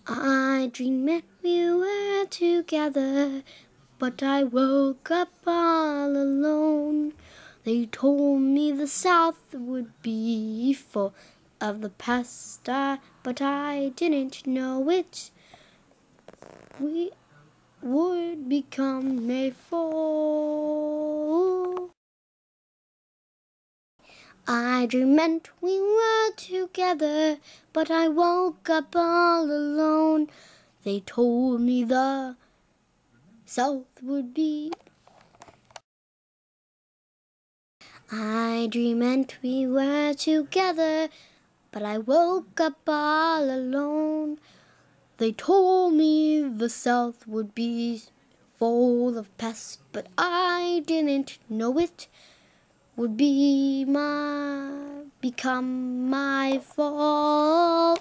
I dreamed we were together, but I woke up all alone. They told me the South would be full of the past, but I didn't know it. We would become a fool. I dreamed we were together, but I woke up all alone. They told me the South would be. I dreamed we were together, but I woke up all alone. They told me the South would be full of pests, but I didn't know it would become my fault.